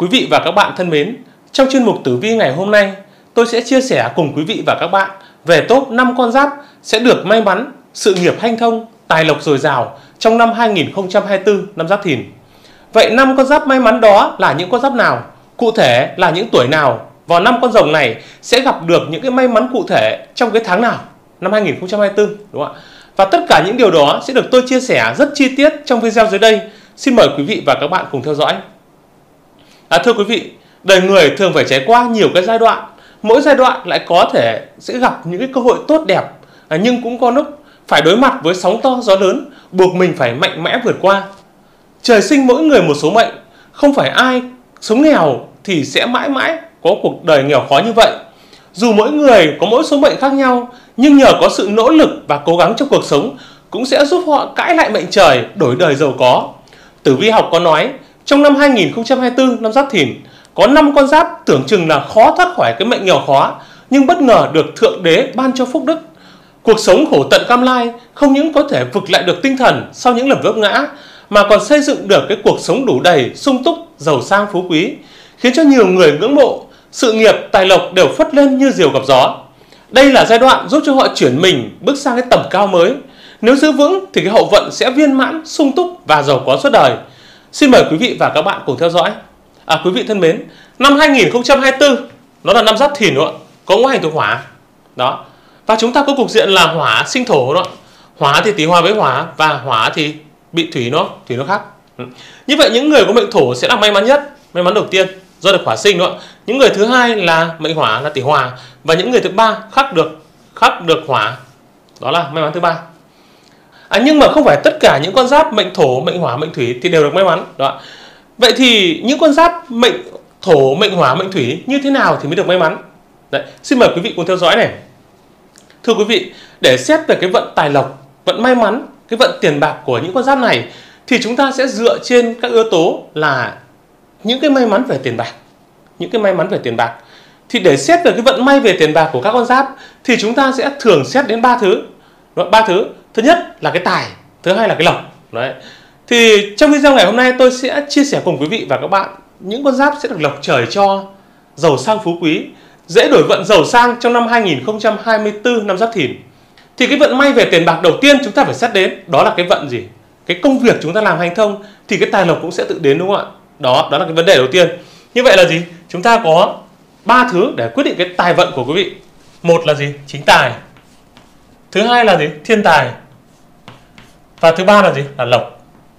Quý vị và các bạn thân mến, trong chuyên mục tử vi ngày hôm nay, tôi sẽ chia sẻ cùng quý vị và các bạn về top 5 con giáp sẽ được may mắn, sự nghiệp hanh thông, tài lộc dồi dào trong năm 2024 năm Giáp Thìn. Vậy 5 con giáp may mắn đó là những con giáp nào? Cụ thể là những tuổi nào? Vào 5 con rồng này sẽ gặp được những cái may mắn cụ thể trong cái tháng nào năm 2024, đúng không ạ? Và tất cả những điều đó sẽ được tôi chia sẻ rất chi tiết trong video dưới đây. Xin mời quý vị và các bạn cùng theo dõi. Thưa quý vị, đời người thường phải trải qua nhiều cái giai đoạn. Mỗi giai đoạn lại có thể sẽ gặp những cái cơ hội tốt đẹp, nhưng cũng có lúc phải đối mặt với sóng to gió lớn, buộc mình phải mạnh mẽ vượt qua. Trời sinh mỗi người một số mệnh, không phải ai sống nghèo thì sẽ mãi mãi có cuộc đời nghèo khó như vậy. Dù mỗi người có mỗi số mệnh khác nhau, nhưng nhờ có sự nỗ lực và cố gắng trong cuộc sống cũng sẽ giúp họ cãi lại mệnh trời, đổi đời giàu có. Tử vi học có nói, trong năm 2024 năm Giáp Thìn, có 5 con giáp tưởng chừng là khó thoát khỏi cái mệnh nghèo khó, nhưng bất ngờ được Thượng Đế ban cho phúc đức. Cuộc sống khổ tận cam lai không những có thể vực lại được tinh thần sau những lần vấp ngã, mà còn xây dựng được cái cuộc sống đủ đầy, sung túc, giàu sang phú quý, khiến cho nhiều người ngưỡng mộ. Sự nghiệp, tài lộc đều phất lên như diều gặp gió. Đây là giai đoạn giúp cho họ chuyển mình bước sang cái tầm cao mới. Nếu giữ vững thì cái hậu vận sẽ viên mãn, sung túc và giàu có suốt đời. Xin mời quý vị và các bạn cùng theo dõi. Quý vị thân mến, năm 2024 nó là năm Giáp Thìn đó, có ngũ hành thuộc hỏa. Đó. Và chúng ta có cục diện là hỏa sinh thổ đó. Hỏa thì tý hòa với hỏa, và hỏa thì bị thủy nó khác. Như vậy những người có mệnh thổ sẽ là may mắn nhất, may mắn đầu tiên do được hỏa sinh đó. Những người thứ hai là mệnh hỏa là tý hòa, và những người thứ ba khắc được hỏa, đó là may mắn thứ ba. Nhưng mà không phải tất cả những con giáp mệnh thổ, mệnh hỏa, mệnh thủy thì đều được may mắn đó. Vậy thì những con giáp mệnh thổ, mệnh hỏa, mệnh thủy như thế nào thì mới được may mắn? Đấy, xin mời quý vị cùng theo dõi này. Thưa quý vị, để xét về cái vận tài lộc, vận may mắn, cái vận tiền bạc của những con giáp này thì chúng ta sẽ dựa trên các yếu tố là những cái may mắn về tiền bạc. Những cái may mắn về tiền bạc. Thì để xét về cái vận may về tiền bạc của các con giáp thì chúng ta sẽ thường xét đến 3 thứ. Ba thứ. Thứ nhất là cái tài, thứ hai là cái lộc. Đấy. Thì trong video ngày hôm nay tôi sẽ chia sẻ cùng quý vị và các bạn những con giáp sẽ được lộc trời cho, giàu sang phú quý, dễ đổi vận giàu sang trong năm 2024 năm Giáp Thìn. Thì cái vận may về tiền bạc đầu tiên chúng ta phải xét đến đó là cái vận gì? Cái công việc chúng ta làm hành thông thì cái tài lộc cũng sẽ tự đến, đúng không ạ? Đó là cái vấn đề đầu tiên. Như vậy là gì? Chúng ta có 3 thứ để quyết định cái tài vận của quý vị. Một là gì? Chính tài. Thứ hai là gì? Thiên tài. Và thứ ba là gì? Là lộc.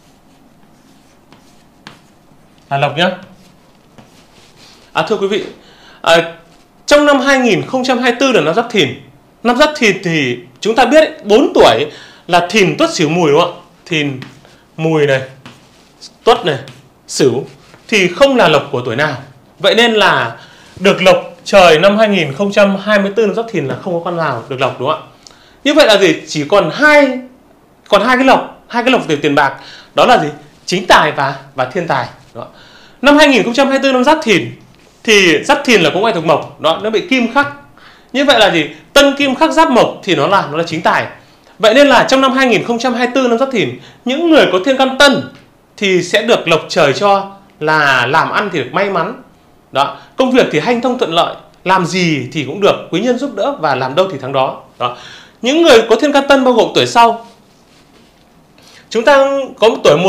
Là lộc nhá. Thưa quý vị, trong năm 2024 là năm Giáp Thìn. Năm Giáp Thìn thì chúng ta biết 4 tuổi là Thìn, Tuất, Sửu, Mùi, đúng không ạ? Thìn, Mùi này, Tuất này, Sửu thì không là lộc của tuổi nào. Vậy nên là được lộc trời năm 2024 năm Giáp Thìn là không có con nào được lộc, đúng không ạ? Như vậy là gì? Chỉ còn hai cái lộc từ tiền bạc, đó là gì? Chính tài và thiên tài. Đó. Năm 2024 năm Giáp Thìn thì Giáp Thìn là cũng ngày thuộc mộc, đó, nó bị kim khắc. Như vậy là gì? Tân kim khắc giáp mộc thì nó là chính tài. Vậy nên là trong năm 2024 năm Giáp Thìn, những người có thiên can Tân thì sẽ được lộc trời cho là làm ăn thì được may mắn. Đó, công việc thì hanh thông thuận lợi, làm gì thì cũng được quý nhân giúp đỡ và làm đâu thì thắng đó. Đó. Những người có thiên can Tân bao gồm tuổi sau. Chúng ta có một tuổi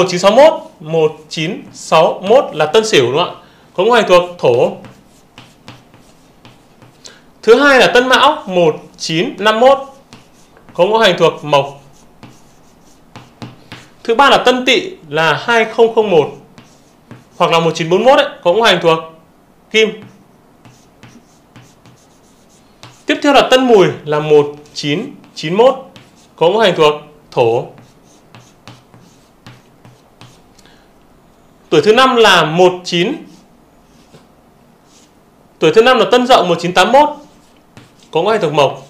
1961 là Tân Sửu, đúng không ạ? Có ngũ hành thuộc thổ. Thứ hai là Tân Mão 1951, có ngũ hành thuộc mộc. Thứ ba là Tân Tỵ là 2001 hoặc là 1941 ấy, có ngũ hành thuộc kim. Tiếp theo là Tân Mùi là 1991, có ngũ hành thuộc thổ. Tuổi thứ 5 là Tuổi thứ 5 là Tân Dậu 1981, có ngũ hành thuộc mộc.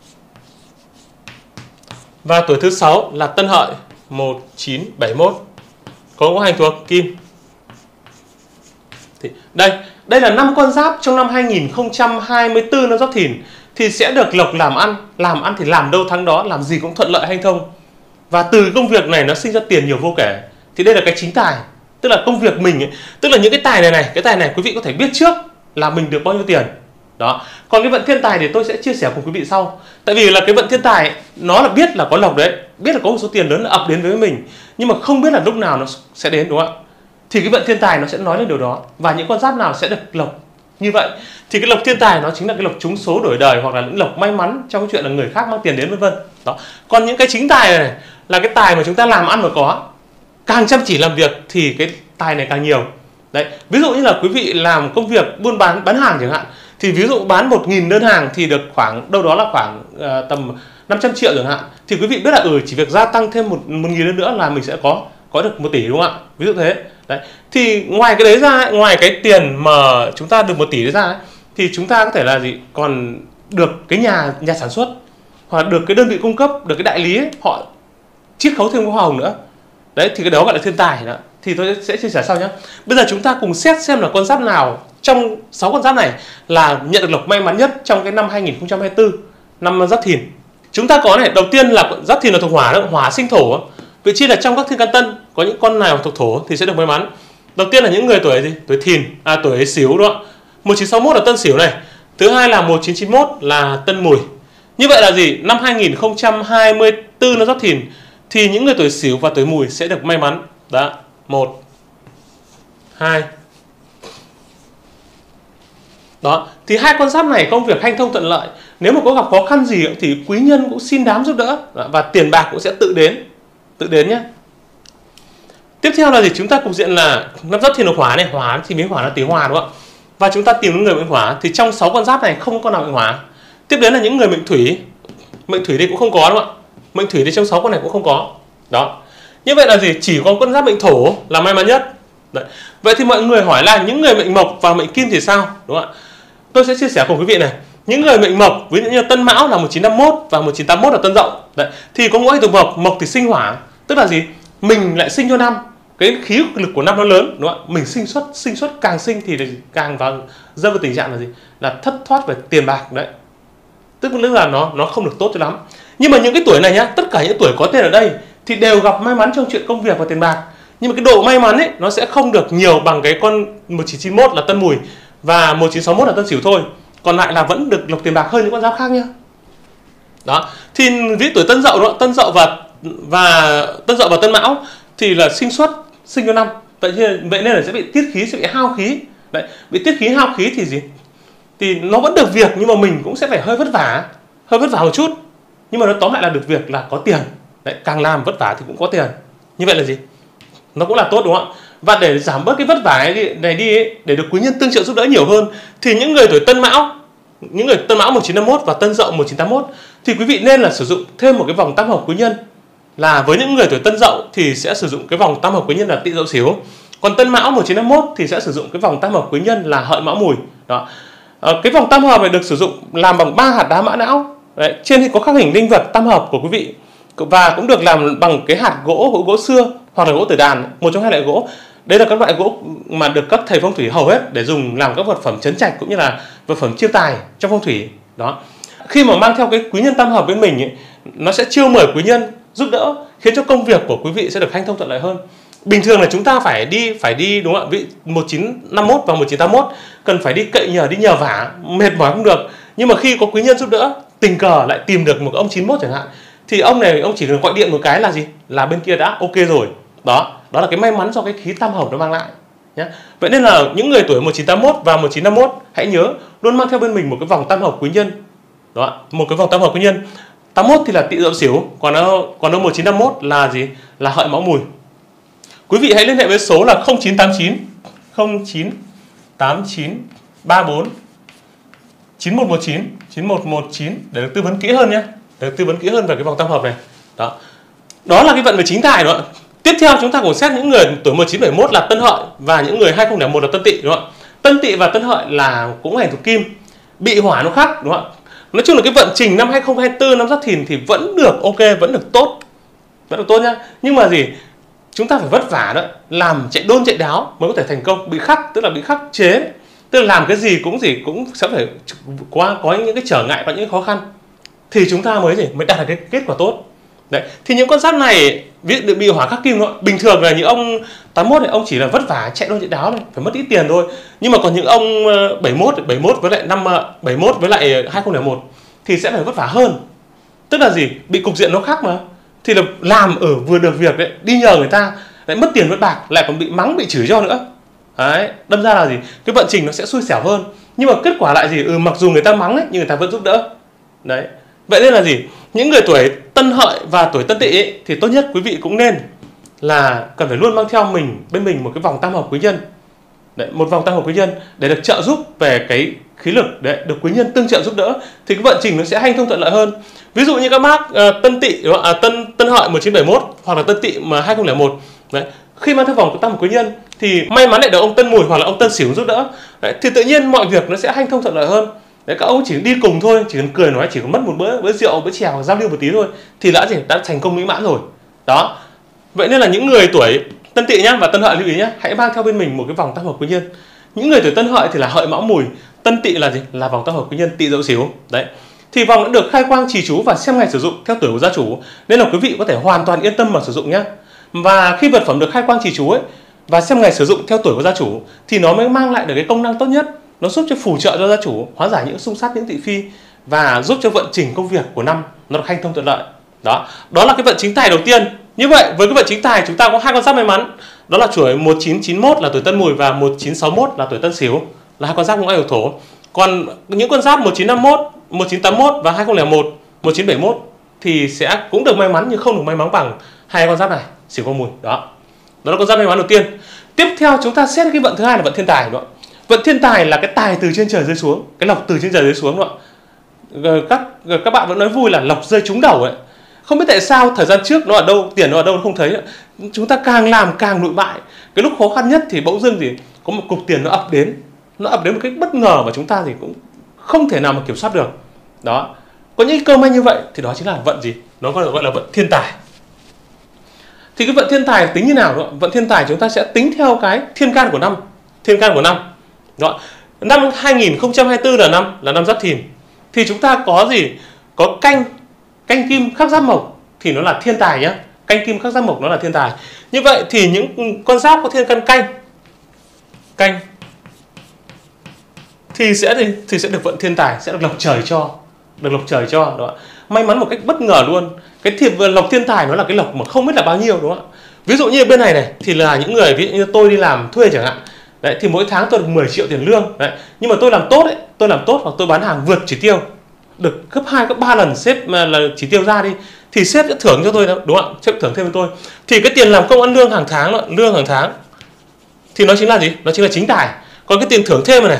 Và tuổi thứ 6 là Tân Hợi 1971, có ngũ hành thuộc kim. Thì đây là 5 con giáp trong năm 2024 năm Giáp Thìn thì sẽ được lộc làm ăn thì làm đâu thắng đó, làm gì cũng thuận lợi hanh thông. Và từ công việc này nó sinh ra tiền nhiều vô kể. Thì đây là cái chính tài. tức là công việc mình ấy, tức là những cái tài này cái tài này quý vị có thể biết trước là mình được bao nhiêu tiền. Đó. Còn cái vận thiên tài thì tôi sẽ chia sẻ cùng quý vị sau. Tại vì là cái vận thiên tài nó là biết là có lộc đấy, biết là có một số tiền lớn ập đến với mình, nhưng mà không biết là lúc nào nó sẽ đến, đúng không ạ? Thì cái vận thiên tài nó sẽ nói lên điều đó, và những con giáp nào sẽ được lộc như vậy. Thì cái lộc thiên tài nó chính là cái lộc trúng số đổi đời, hoặc là những lộc may mắn trong cái chuyện là người khác mang tiền đến, vân vân. Đó. Còn những cái chính tài này là cái tài mà chúng ta làm ăn mà có, càng chăm chỉ làm việc thì cái tài này càng nhiều. Đấy, ví dụ như là quý vị làm công việc buôn bán hàng chẳng hạn, thì ví dụ bán 1.000 đơn hàng thì được khoảng đâu đó là khoảng tầm 500 triệu chẳng hạn, thì quý vị biết là chỉ việc gia tăng thêm 1.000 đơn nữa là mình sẽ có được 1 tỷ, đúng không ạ? Ví dụ thế. Đấy. Thì ngoài cái đấy ra, ngoài cái tiền mà chúng ta được 1 tỷ đấy ra ấy, thì chúng ta có thể là gì, còn được cái nhà sản xuất, hoặc được cái đơn vị cung cấp, được cái đại lý ấy, họ chiết khấu thêm hoa hồng nữa. Đấy, thì cái đó gọi là thiên tài đó. Thì tôi sẽ chia sẻ sau nhé. Bây giờ chúng ta cùng xét xem là con giáp nào trong 6 con giáp này là nhận được lộc may mắn nhất trong cái năm 2024, năm Giáp Thìn. Chúng ta có này, đầu tiên là Giáp Thìn là thuộc hỏa, hỏa sinh thổ. Vị trí là trong các thiên can tân, có những con nào thuộc thổ thì sẽ được may mắn. Đầu tiên là những người tuổi gì? Tuổi Thìn, tuổi Sửu, đúng không ạ? 1961 là Tân Sửu này. Thứ hai là 1991 là Tân Mùi. Như vậy là gì? Năm 2024 nó Giáp Thìn thì những người tuổi Sửu và tuổi Mùi sẽ được may mắn. Đó, 1 2. Đó, thì hai con giáp này công việc hanh thông thuận lợi. Nếu mà có gặp khó khăn gì thì quý nhân cũng xin đám giúp đỡ. Đó, và tiền bạc cũng sẽ tự đến nhé. Tiếp theo là gì? Chúng ta cục diện là năm Giáp Thìn là hỏa này, hỏa thì miếng hỏa là tỷ hỏa, đúng không ạ? Và chúng ta tìm những người mệnh hỏa thì trong 6 con giáp này không có con nào mệnh hỏa. Tiếp đến là những người mệnh thủy. Mệnh thủy đây cũng không có, đúng không ạ? Mệnh thủy đây trong 6 con này cũng không có. Đó. Như vậy là gì? Chỉ có con giáp mệnh thổ là may mắn nhất. Đấy. Vậy thì mọi người hỏi là những người mệnh mộc và mệnh kim thì sao? Đúng không ạ? Tôi sẽ chia sẻ cùng quý vị này. Những người mệnh mộc, ví dụ như Tân Mão là 1951 và 1981 là Tân Dậu. Đấy. Thì có ngũ thuộc mộc, mộc thì sinh hỏa. Tức là gì? Mình lại sinh cho năm. Cái khí lực của năm nó lớn, đúng không ạ? Mình sinh xuất càng sinh thì càng rơi vào tình trạng là gì? Là thất thoát về tiền bạc đấy. Tức là nó không được tốt cho lắm. Nhưng mà những cái tuổi này nhá, tất cả những tuổi có tên ở đây thì đều gặp may mắn trong chuyện công việc và tiền bạc. Nhưng mà cái độ may mắn ấy nó sẽ không được nhiều bằng cái con 1991 là Tân Mùi và 1961 là Tân Sửu thôi. Còn lại là vẫn được lộc tiền bạc hơn những con giáp khác nhá. Đó. Thì ví tuổi Tân Dậu đó, Tân Dậu và Tân Mão thì là sinh cho năm. Vậy nên là sẽ bị tiết khí, sẽ bị hao khí. Đấy, bị tiết khí hao khí thì gì? Thì nó vẫn được việc nhưng mà mình cũng sẽ phải hơi vất vả một chút. Nhưng mà nó tóm lại là được việc là có tiền. Đấy, càng làm vất vả thì cũng có tiền. Như vậy là gì? Nó cũng là tốt, đúng không ạ? Và để giảm bớt cái vất vả này đi ấy, để được quý nhân tương trợ giúp đỡ nhiều hơn, thì những người tuổi Tân Mão, những người Tân Mão 1951 và Tân Dậu 1981 thì quý vị nên là sử dụng thêm một cái vòng tam hợp quý nhân. Là với những người tuổi Tân Dậu thì sẽ sử dụng cái vòng tam hợp quý nhân là Tỵ Dậu Sửu. Còn Tân Mão 1951 thì sẽ sử dụng cái vòng tam hợp quý nhân là Hợi Mão Mùi. Đó. Cái vòng tam hợp này được sử dụng làm bằng 3 hạt đá mã não. Đấy, trên thì có khắc hình linh vật tam hợp của quý vị, và cũng được làm bằng cái hạt gỗ xưa hoặc là gỗ tử đàn, một trong hai loại gỗ. Đây là các loại gỗ mà được các thầy phong thủy hầu hết để dùng làm các vật phẩm trấn trạch cũng như là vật phẩm chiêu tài trong phong thủy. Đó. Khi mà mang theo cái quý nhân tam hợp bên mình ấy, nó sẽ chiêu mời quý nhân giúp đỡ, khiến cho công việc của quý vị sẽ được hanh thông thuận lợi hơn. Bình thường là chúng ta phải đi đúng không ạ? 1951 và 1981 cần phải đi cậy nhờ, đi nhờ vả, mệt mỏi không được. Nhưng mà khi có quý nhân giúp đỡ, tình cờ lại tìm được một ông 91 chẳng hạn, thì ông này ông chỉ cần gọi điện một cái là gì? Là bên kia đã ok rồi. Đó là cái may mắn do cái khí tam hợp nó mang lại nhé. Vậy nên là những người tuổi 1981 và 1951 hãy nhớ luôn mang theo bên mình một cái vòng tam hợp quý nhân. Đó, một cái vòng tam hợp quý nhân. 81 thì là Tỵ Dậu Sửu, còn đâu 1951 là gì? Là Hợi Mão Mùi. Quý vị hãy liên hệ với số là 0989 34 9119 để được tư vấn kỹ hơn nhé. Để được tư vấn kỹ hơn về cái vòng tam hợp này. Đó là cái vận về chính tài, đúng không ạ? Tiếp theo chúng ta cùng xét những người tuổi 1971 là Tân Hợi và những người 2001 là Tân Tỵ, đúng không ạ? Tân Tỵ và Tân Hợi là cũng hành thuộc kim, bị hỏa nó khác, đúng không ạ? Nói chung là cái vận trình năm 2024 năm Giáp Thìn thì vẫn được ok, vẫn được tốt nhá. Nhưng mà gì? Chúng ta phải vất vả đó, làm chạy đôn chạy đáo mới có thể thành công. Bị khắc tức là bị khắc chế, tức là làm cái gì cũng sẽ phải có những cái trở ngại và những cái khó khăn thì chúng ta mới đạt được cái kết quả tốt. Đấy, thì những con giáp này ví dụ bị hỏa khắc kim thôi. Bình thường là những ông 81 này ông chỉ là vất vả chạy đôn chạy đáo này, phải mất ít tiền thôi. Nhưng mà còn những ông 71 với lại 71 với lại 2001 thì sẽ phải vất vả hơn. Tức là gì? Bị cục diện nó khác mà. Thì là làm ở vừa được việc đấy, đi nhờ người ta lại mất tiền mất bạc, lại còn bị mắng bị chửi cho nữa. Đấy, đâm ra là gì? Cái vận trình nó sẽ xui xẻo hơn. Nhưng mà kết quả lại gì? Mặc dù người ta mắng ấy, nhưng người ta vẫn giúp đỡ. Đấy. Vậy nên là gì? Những người tuổi Tân Hợi và tuổi Tân Tỵ ấy, thì tốt nhất quý vị cũng nên là cần phải luôn mang theo bên mình một cái vòng tam hợp quý nhân. Đấy, một vòng tam hợp quý nhân để được trợ giúp về cái khí lực, đấy, được quý nhân tương trợ giúp đỡ thì cái vận trình nó sẽ hanh thông thuận lợi hơn. Ví dụ như các bác Tân Tỵ, Tân Hợi 1971 hoặc là Tân Tỵ mà 2001, đấy, khi mang theo vòng tam hợp quý nhân thì may mắn lại được ông Tân Mùi hoặc là ông Tân Sửu giúp đỡ, đấy, thì tự nhiên mọi việc nó sẽ hanh thông thuận lợi hơn. Đấy, các ông chỉ đi cùng thôi, chỉ cần cười nói, chỉ cần mất một bữa rượu, bữa chèo, giao lưu một tí thôi thì đã thành công mỹ mãn rồi. Đó. Vậy nên là những người tuổi Tân Tỵ nhá và Tân Hợi lưu ý nhá, hãy mang theo bên mình một cái vòng tam hợp quý nhân. Những người tuổi Tân Hợi thì là Hợi Mão Mùi, Tân Tỵ là gì? Là vòng tam hợp quý nhân Tỵ Dậu Sửu. Đấy. Thì vòng đã được khai quang trì chú và xem ngày sử dụng theo tuổi của gia chủ, nên là quý vị có thể hoàn toàn yên tâm mà sử dụng nhá. Và khi vật phẩm được khai quang trì chú ấy và xem ngày sử dụng theo tuổi của gia chủ thì nó mới mang lại được cái công năng tốt nhất. Nó giúp cho phù trợ cho gia chủ hóa giải những xung sát, những thị phi và giúp cho vận trình công việc của năm nó được hanh thông thuận lợi. Đó là cái vận chính tài đầu tiên. Như vậy với cái vận chính tài chúng ta có hai con giáp may mắn, đó là tuổi 1991 là tuổi Tân Mùi và 1961 là tuổi Tân Sửu, là hai con giáp cũng ai thổ. Còn những con giáp 1951, 1981 và 2001, 1971 thì sẽ cũng được may mắn nhưng không được may mắn bằng hai con giáp này, Sửu con Mùi. Đó là con giáp may mắn đầu tiên. Tiếp theo chúng ta xét cái vận thứ hai là vận thiên tài. Đó. Vận thiên tài là cái tài từ trên trời rơi xuống, cái lộc từ trên trời rơi xuống. Đó. Các bạn vẫn nói vui là lộc rơi trúng đầu ấy. Không biết tại sao thời gian trước nó ở đâu, tiền nó ở đâu nó không thấy. Chúng ta càng làm càng lụi bại. Cái lúc khó khăn nhất thì bỗng dưng thì có một cục tiền nó ập đến một cách bất ngờ mà chúng ta thì cũng không thể nào mà kiểm soát được. Đó. Có những cơ may như vậy thì đó chính là vận gì? Nó gọi là vận thiên tài. Thì cái vận thiên tài tính như nào? Đó? Vận thiên tài chúng ta sẽ tính theo cái thiên can của năm. Thiên can của năm. Đó. Năm 2024 là năm Giáp Thìn. Thì chúng ta có gì? Có canh kim khắc giáp mộc thì nó là thiên tài nhá. Canh kim khắc giáp mộc nó là thiên tài. Như vậy thì những con giáp có thiên can canh thì sẽ được vận thiên tài, sẽ được lộc trời cho, đó. May mắn một cách bất ngờ luôn. Cái lộc thiên tài nó là cái lộc mà không biết là bao nhiêu, đúng không ạ? Ví dụ như bên này thì là những người ví dụ như tôi đi làm thuê chẳng hạn. Đấy, thì mỗi tháng tôi được 10 triệu tiền lương. Đấy. Nhưng mà tôi làm tốt hoặc tôi bán hàng vượt chỉ tiêu, được gấp 2, gấp 3 lần sếp mà là chỉ tiêu ra đi thì sếp sẽ thưởng cho tôi, đúng không ạ? Sếp thưởng thêm cho tôi. Thì cái tiền làm công ăn lương hàng tháng thì nó chính là gì? Nó chính là chính tài. Còn cái tiền thưởng thêm này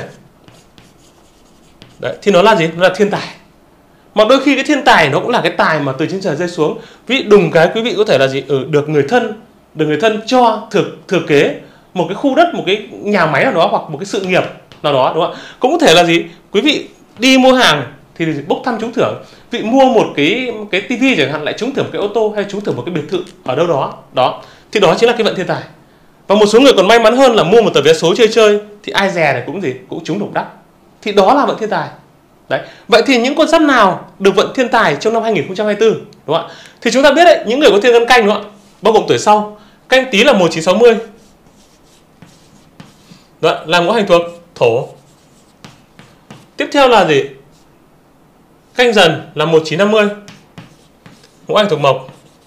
đấy, thì nó là gì? Nó là thiên tài. Mà đôi khi cái thiên tài nó cũng là cái tài mà từ trên trời rơi xuống. Ví dụ đùng cái quý vị có thể là gì? Được người thân cho thừa kế một cái khu đất, một cái nhà máy nào đó hoặc một cái sự nghiệp nào đó, đúng không ạ? Cũng có thể là gì? Quý vị đi mua hàng thì bốc thăm trúng thưởng. Vị mua một cái tivi chẳng hạn lại trúng thưởng một cái ô tô hay trúng thưởng một cái biệt thự ở đâu đó. Đó. Thì đó chính là cái vận thiên tài. Và một số người còn may mắn hơn là mua một tờ vé số chơi thì ai dè này cũng trúng độc đắc. Thì đó là vận thiên tài. Đấy. Vậy thì những con giáp nào được vận thiên tài trong năm 2024, đúng không ạ? Thì chúng ta biết đấy, những người có thiên can canh, đúng không ạ? Bao gồm tuổi sau. Canh Tý là 1960. Đó, làm ngũ hành thuộc thổ. Tiếp theo là gì? Canh Dần là 1950. Ngũ hành thuộc mộc.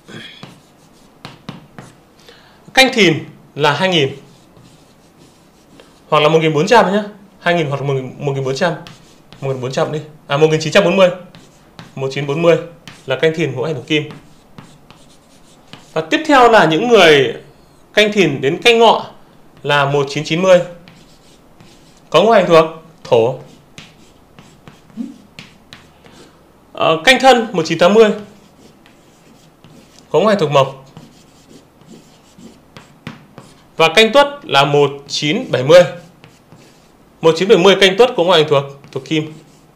Canh Thìn là 2000 hoặc là 1400 nhé. 2000 hoặc là 1400. 1400 đi. 1940. 1940 là canh Thìn ngũ hành thuộc kim. Và tiếp theo là những người canh Thìn đến canh Ngọ là 1990. Có ngũ hành thuộc thổ. Canh Thân 1980. Có ngũ hành thuộc mộc. Và canh Tuất là 1970. 1970 canh Tuất có ngũ hành thuộc kim.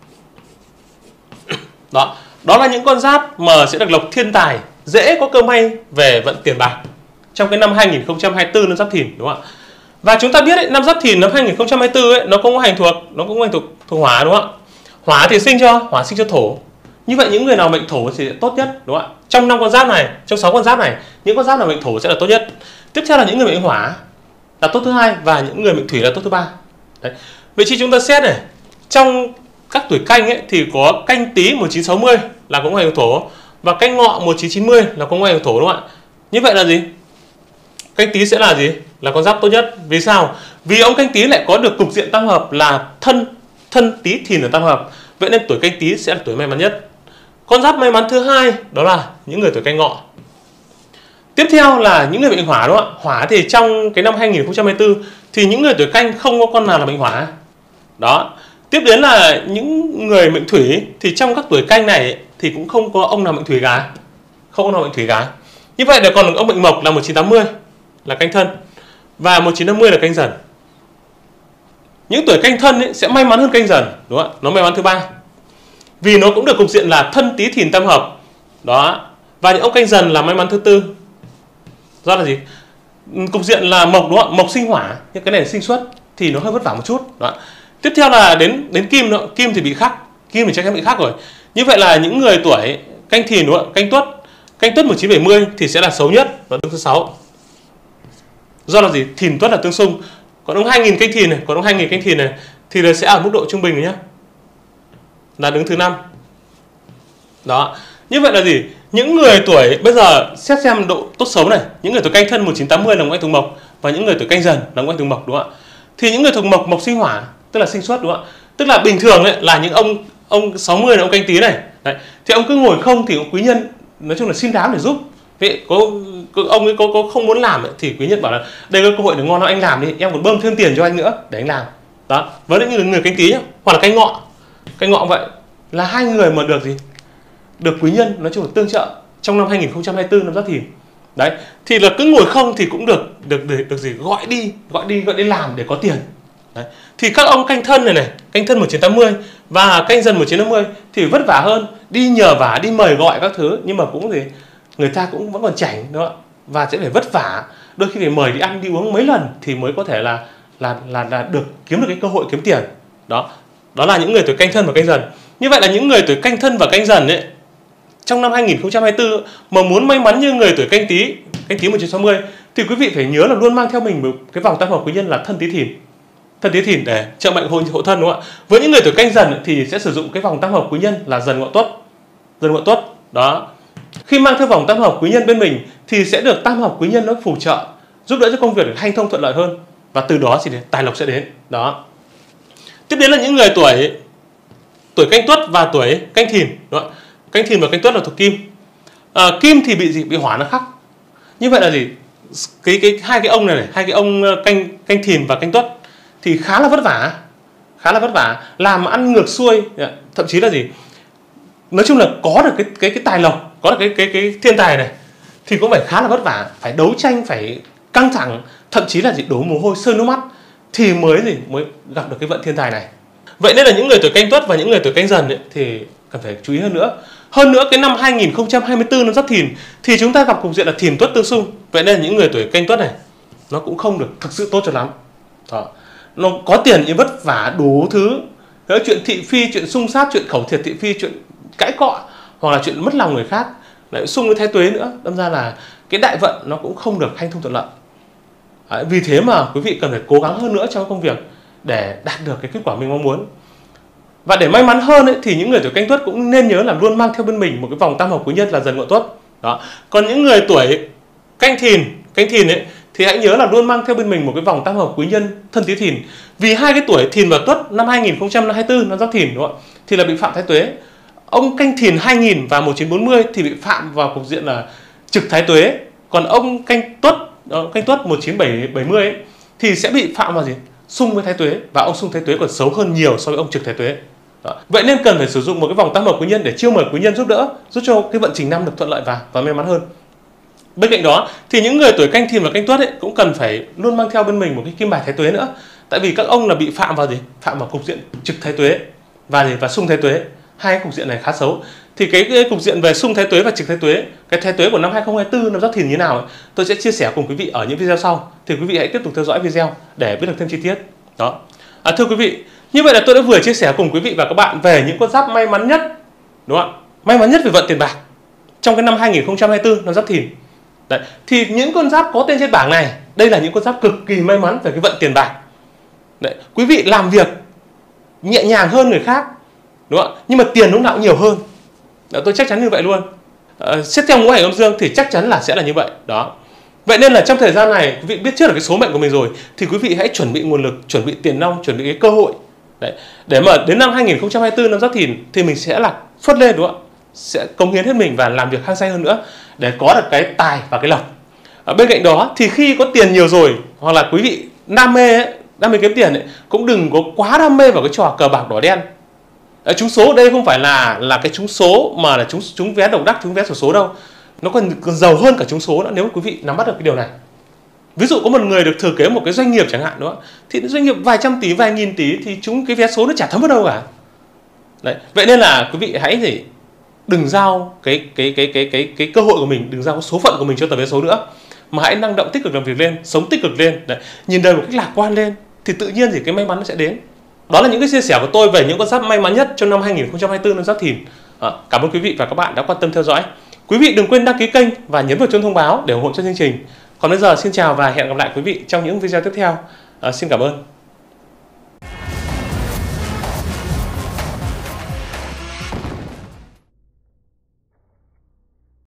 Đó là những con giáp mà sẽ được lộc thiên tài, dễ có cơ may về vận tiền bạc trong cái năm 2024 năm Giáp Thìn, đúng không ạ? Và chúng ta biết đấy, năm Giáp Thìn năm 2024 ấy, nó có ngũ hành thuộc hỏa, đúng không ạ? Hỏa sinh cho thổ. Như vậy những người nào mệnh thổ thì sẽ tốt nhất, đúng không ạ? Trong 5 con giáp này, trong 6 con giáp này, những con giáp nào mệnh thổ sẽ là tốt nhất. Tiếp theo là những người mệnh hỏa là tốt thứ hai và những người mệnh thủy là tốt thứ ba. Đấy. Vậy thì chúng ta xét này, trong các tuổi canh ấy thì có canh Tý 1960 là có ngày thổ và canh Ngọ 1990 là có ngày thổ, đúng không ạ? Như vậy là gì? Canh Tý sẽ là gì? Là con giáp tốt nhất. Vì sao? Vì ông canh Tý lại có được cục diện tam hợp là thân Tý Thìn ở tam hợp. Vậy nên tuổi canh Tý sẽ là tuổi may mắn nhất. Con giáp may mắn thứ hai đó là những người tuổi canh Ngọ. Tiếp theo là những người mệnh hỏa, đúng không ạ? Hỏa thì trong cái năm 2024 thì những người tuổi canh không có con nào là mệnh hỏa. Đó. Tiếp đến là những người mệnh thủy thì trong các tuổi canh này thì cũng không có ông nào mệnh thủy cả. Không ông nào mệnh thủy cả. Như vậy là còn ông mệnh mộc là 1980 là canh Thân và 1950 là canh Dần. Những tuổi canh Thân ấy sẽ may mắn hơn canh Dần, đúng không ạ? Nó may mắn thứ ba. Vì nó cũng được cục diện là thân Tý Thìn tam hợp. Đó. Và những ông canh Dần là may mắn thứ tư. Do là gì? Cục diện là mộc, đúng không ạ? Mộc sinh hỏa, nhưng cái này sinh xuất thì nó hơi vất vả một chút. Đó. Tiếp theo là đến Kim nữa. Kim thì bị khắc. Kim thì chắc chắn bị khắc rồi. Như vậy là những người tuổi canh Thìn, đúng không ạ? Canh Tuất. Canh Tuất 1970 thì sẽ là xấu nhất, và đứng thứ 6. Do là gì? Thìn Tuất là tương xung. Còn ông 2000 canh Thìn này, còn ông 2000 canh Thìn này thì nó sẽ ở mức độ trung bình rồi nhá. Là đứng thứ 5. Đó. Như vậy là gì? Những người tuổi bây giờ xét xem độ tốt xấu này, những người tuổi canh Thân 1980 là ngũ thuộc mộc và những người tuổi canh Dần là ngũ thuộc mộc, đúng không ạ? Thì những người thuộc mộc, mộc sinh hỏa, tức là sinh xuất, đúng không ạ? Tức là bình thường ấy, là những ông 60 là ông canh Tý này. Đấy. Thì ông cứ ngồi không thì ông quý nhân nói chung là xin đáo để giúp. Vậy ông ấy có không muốn làm ấy, thì quý nhân bảo là đây là cơ hội để ngon lắm, anh làm đi, em còn bơm thêm tiền cho anh nữa để anh làm. Đó. Với những người canh Tý nhá, hoặc là canh Ngọ. Canh Ngọ vậy là hai người mà được gì? Được quý nhân nói chung là tương trợ trong năm 2024 năm Giáp Thìn. Đấy, thì là cứ ngồi không thì cũng được gì gọi đi làm để có tiền. Đấy. Thì các ông canh Thân này, canh Thân 1980 và canh Dần 1950 thì vất vả hơn, đi nhờ vả, đi mời gọi các thứ, nhưng mà cũng gì người ta cũng vẫn còn chảnh, đúng không ạ? Và sẽ phải vất vả, đôi khi phải mời đi ăn đi uống mấy lần thì mới có thể là được kiếm được cái cơ hội kiếm tiền. Đó. Đó là những người tuổi canh Thân và canh Dần. Như vậy là những người tuổi canh Thân và canh Dần ấy trong năm 2024 mà muốn may mắn như người tuổi canh Tý 1960 thì quý vị phải nhớ là luôn mang theo mình một cái vòng tam hợp quý nhân là thân Tý Thìn. Thân Tý Thìn để trợ mệnh hộ thân, đúng không ạ? Với những người tuổi canh Dần thì sẽ sử dụng cái vòng tam hợp quý nhân là Dần Ngọ Tuất. Dần Ngọ Tuất. Đó. Khi mang theo vòng tam hợp quý nhân bên mình thì sẽ được tam hợp quý nhân nó phù trợ, giúp đỡ cho công việc được hanh thông thuận lợi hơn, và từ đó thì tài lộc sẽ đến. Đó. Tiếp đến là những người tuổi canh Tuất và tuổi canh Thìn, đúng không ạ? Canh Thìn và canh Tuất là thuộc Kim. Kim thì bị gì? Bị hỏa nó khắc. Như vậy là gì? Hai cái ông này, hai cái ông canh Thìn và canh Tuất thì khá là vất vả, làm ăn ngược xuôi, thậm chí là gì? Nói chung là có được cái tài lộc, có được cái thiên tài này thì cũng phải khá là vất vả, phải đấu tranh, phải căng thẳng, thậm chí là gì? Đổ mồ hôi, sơi nước mắt thì mới gặp được cái vận thiên tài này. Vậy nên là những người tuổi canh Tuất và những người tuổi canh Dần ấy, thì cần phải chú ý hơn nữa. Hơn nữa cái năm 2024 năm Giáp Thìn thì chúng ta gặp cục diện là Thìn Tuất tương xung. Vậy nên là những người tuổi canh Tuất này nó cũng không được thực sự tốt cho lắm. Đó. Nó có tiền nhưng vất vả đủ thứ. Đó, chuyện thị phi, chuyện xung sát, chuyện khẩu thiệt thị phi, chuyện cãi cọ, hoặc là chuyện mất lòng người khác, lại xung với thái tuế nữa. Đâm ra là cái đại vận nó cũng không được hanh thông thuận lợi. Vì thế mà quý vị cần phải cố gắng hơn nữa trong công việc để đạt được cái kết quả mình mong muốn. Và để may mắn hơn ấy, thì những người tuổi canh Tuất cũng nên nhớ là luôn mang theo bên mình một cái vòng tam hợp quý nhân là Dần Ngọ Tuất. Đó. Còn những người tuổi canh Thìn ấy thì hãy nhớ là luôn mang theo bên mình một cái vòng tam hợp quý nhân thân Tý Thìn. Vì hai cái tuổi Thìn và Tuất năm 2024 năm Giáp Thìn, đúng không ạ? Thì là bị phạm thái tuế. Ông canh Thìn 2000 và 1940 thì bị phạm vào cục diện là trực thái tuế. Còn ông canh Tuất 1970 ấy, thì sẽ bị phạm vào gì? Xung với thái tuế, và ông xung thái tuế còn xấu hơn nhiều so với ông trực thái tuế. Đó. Vậy nên cần phải sử dụng một cái vòng tam hợp quý nhân để chiêu mời quý nhân giúp đỡ, giúp cho cái vận trình năm được thuận lợi và may mắn hơn. Bên cạnh đó thì những người tuổi canh Thìn và canh Tuất ấy cũng cần phải luôn mang theo bên mình một cái kim bài thái tuế nữa. Tại vì các ông là bị phạm vào gì? Phạm vào cục diện trực thái tuế và xung thái tuế. Hai cái cục diện này khá xấu. Thì cái cục diện về xung thái tuế và trực thái tuế, cái thái tuế của năm 2024 năm Giáp Thìn như nào ấy, tôi sẽ chia sẻ cùng quý vị ở những video sau. Thì quý vị hãy tiếp tục theo dõi video để biết được thêm chi tiết. Đó. Thưa quý vị, như vậy là tôi đã vừa chia sẻ cùng quý vị và các bạn về những con giáp may mắn nhất, đúng không ạ? may mắn nhất về vận tiền bạc trong cái năm 2024 năm Giáp Thìn. Đấy, thì những con giáp có tên trên bảng này, đây là những con giáp cực kỳ may mắn về cái vận tiền bạc. Đấy, quý vị làm việc nhẹ nhàng hơn người khác, đúng không? Nhưng mà tiền lúc nào cũng nhiều hơn. Đó, tôi chắc chắn như vậy luôn. Xét theo ngũ hành âm dương thì chắc chắn là sẽ là như vậy. Đó. Vậy nên là trong thời gian này quý vị biết trước được cái số mệnh của mình rồi thì quý vị hãy chuẩn bị nguồn lực, chuẩn bị tiền nong, chuẩn bị cái cơ hội. Đấy, để mà đến năm 2024 năm Giáp Thìn thì mình sẽ là phất lên, đúng không? Sẽ cống hiến hết mình và làm việc hăng say hơn nữa để có được cái tài và cái lộc. Bên cạnh đó thì khi có tiền nhiều rồi, hoặc là quý vị đam mê kiếm tiền ấy, cũng đừng có quá đam mê vào cái trò cờ bạc đỏ đen. Trúng số ở đây không phải là cái trúng số mà là trúng vé độc đắc, trúng vé xổ số đâu. Nó còn giàu hơn cả trúng số nữa nếu quý vị nắm bắt được cái điều này. Ví dụ có một người được thừa kế một cái doanh nghiệp chẳng hạn, đúng không? Thì doanh nghiệp vài trăm tỷ, vài nghìn tỷ thì trúng cái vé số nó chả thấm vào đâu cả. Đấy, vậy nên là quý vị hãy đừng giao cái cơ hội của mình, đừng giao cái số phận của mình cho tờ vé số nữa, mà hãy năng động tích cực làm việc lên, sống tích cực lên. Đấy, nhìn đời một cách lạc quan lên thì tự nhiên thì cái may mắn nó sẽ đến. Đó là những cái chia sẻ của tôi về những con giáp may mắn nhất trong năm 2024 năm Giáp Thìn. Cảm ơn quý vị và các bạn đã quan tâm theo dõi. Quý vị đừng quên đăng ký kênh và nhấn vào chuông thông báo để ủng hộ cho chương trình. Còn bây giờ xin chào và hẹn gặp lại quý vị trong những video tiếp theo. Xin cảm ơn.